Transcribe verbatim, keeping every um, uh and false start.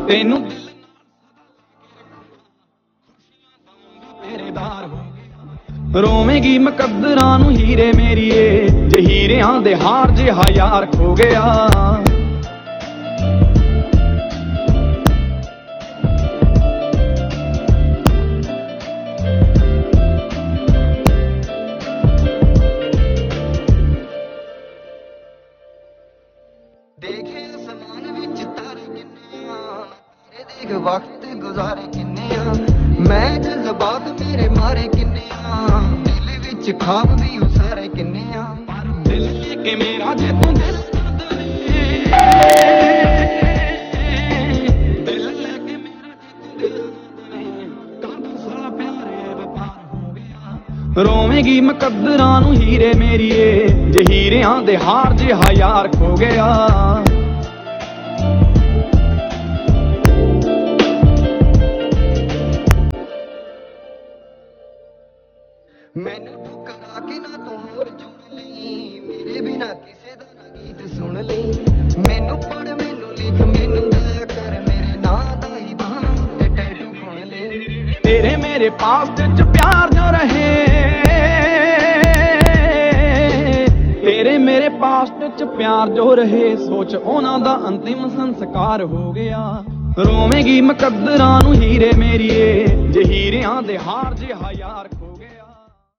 ਤੈਨੂੰ ਮੇਰੇਦਾਰ ਹੋ ਗਿਆ। ਰੋਵੇਂਗੀ ਮੁਕੱਦਰਾਂ ਨੂੰ ਹੀਰੇ ਮੇਰੀਏ, ਜੇ ਹੀਰਿਆਂ ਦੇ ਹਾਰ ਜਿਹਾ ਯਾਰ ਖੋ ਗਿਆ। ਦੇਖੇ ਅਸਮਾਨ ਵਿੱਚ ਤਾਰੇ ਕਿੰਨੇ ਆ, ਤੇਰੇ ਦੇਖ ਵਕਤ ਗੁਜ਼ਾਰੇ ਕਿੰਨੇ ਆ, ਮੈਂ ਜਜ਼ਬਾਤ ਮੇਰੇ ਮਾਰੇ ਕਿੰਨੇ ਆ, ਦਿਲ ਵਿੱਚ ਖਾਬ ਵੀ ਉਸਾਰੇ ਕਿੰਨੇ ਆ। ਪਰ ਦਿਲ ਲੈ ਕੇ ਮੇਰਾ ਜੇ ਤੂੰ ਦਿਲ ਦਿਲ ਲੈ ਕੇ ਮੇਰਾ ਜੇ ਤੂੰ ਦਿਲ ਕਾਹਦਾ ਸਾਲਾ ਪਿਆਰੇ ਵਪਾਰ ਹੋ ਗਿਆ। ਰੋਵੇਂਗੀ ਮੁਕੱਦਰਾਂ ਨੂੰ ਹੀਰੇ ਮੇਰੀਏ, ਜੇ ਹੀਰਿਆਂ ਦੇ ਹਾਰ ਜਿਹਾ ਯਾਰ ਖੋ ਗਿਆ। ਮੈਨੂੰ ਠੁਕਰਾ ਕੇ ਨਾ ਤੂੰ ਹੋਰ ਚੁਣ ਲਈ, ਮੇਰੇ ਬਿਨਾ ਕਿਸੇ ਦਾ ਨਾ ਗੀਤ ਸੁਣ ਲਈ। ਮੈਨੂੰ ਪੜ ਮੈਨੂੰ ਲਿਖ ਮੈਨੂੰ ਦਇਆ ਕਰ, ਮੇਰੇ ਨਾਂ ਦਾ ਹੀ ਬਾਹਾਂ ਤੇ ਟੈਟੂ ਖੁਣ ਲੈ। ਤੇਰੇ ਮੇਰੇ ਪਾਸ ਵਿੱਚ ਪਿਆਰ ਜੋ ਰਹੇ, ਤੇਰੇ ਮੇਰੇ ਪਾਸ ਵਿੱਚ ਪਿਆਰ ਜੋ ਰਹੇ, ਸੋਚ ਉਹਨਾਂ ਦਾ ਅੰਤਿਮ ਸੰਸਕਾਰ ਹੋ ਗਿਆ। ਰੋਵੇਂਗੀ ਮੁਕੱਦਰਾਂ ਨੂੰ ਹੀਰੇ ਮੇਰੀਏ, ਜੇ ਹੀਰਿਆਂ ਦੇ ਹਾਰ ਜਿਹਾ ਯਾਰ